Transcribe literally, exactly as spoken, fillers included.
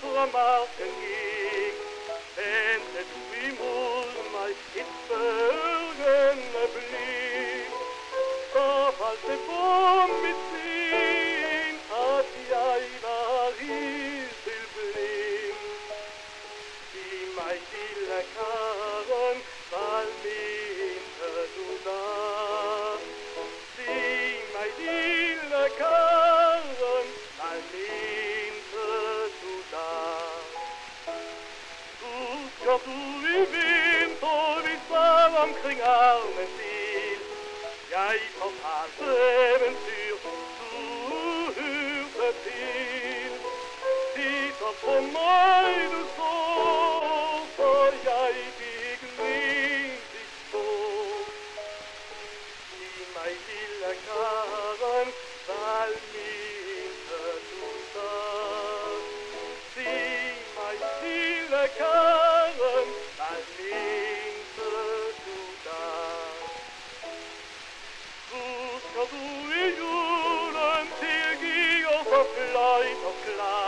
fra marken gik, vendte du imod mig et spørgende blik. Så faldt det på mit sind, at jeg var helt blind. Sig mig, lille Karen, hvad mente du da? Sig mig, lille Karen, hvad mente du da? Husker du i vinter, vi sad omkring armen til? Jeg fortalte eventyr, du hørte til. Titter på mig, du så, for jeg fik rigtig så. Sig mig, lille Karen, hvad mente du da? Sig mig, lille Karen, hvad mente du da? Husker du i julen tilgiver for fløjt og klar?